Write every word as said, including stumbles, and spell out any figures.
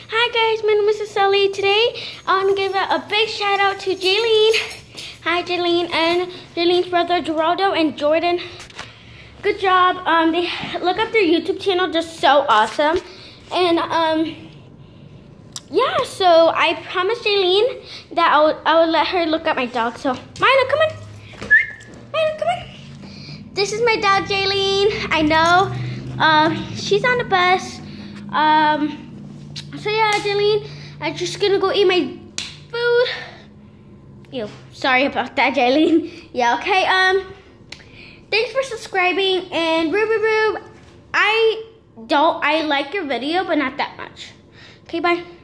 Hi guys, my name is Sally. Today I want to give a big shout out to Jaylene. Hi Jaylene and Jaylene's brother Geraldo and Jordan. Good job. Um, they look up their YouTube channel, just so awesome. And um, yeah. So I promised Jaylene that I would I would let her look at my dog. So Milo, come on. Milo, come on. This is my dog Jaylene. I know. Um, she's on the bus. Um. So yeah, Jaylene, I'm just gonna go eat my food. Ew, sorry about that, Jaylene. Yeah, okay. Um, thanks for subscribing and Roo Roo Roo. I don't. I like your video, but not that much. Okay, bye.